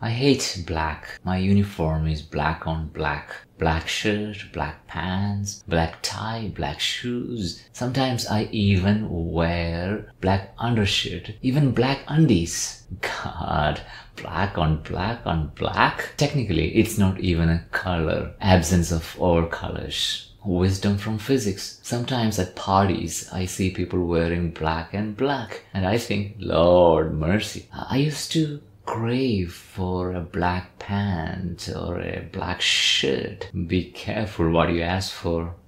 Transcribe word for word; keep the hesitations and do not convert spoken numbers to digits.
I hate black. My uniform is black on black. Black shirt, black pants, black tie, black shoes. Sometimes I even wear black undershirt, even black undies. God, black on black on black? Technically, it's not even a color. Absence of all colors. Wisdom from physics. Sometimes at parties, I see people wearing black and black, and I think, Lord mercy. I used to crave for a black pant or a black shirt. Be careful what you ask for.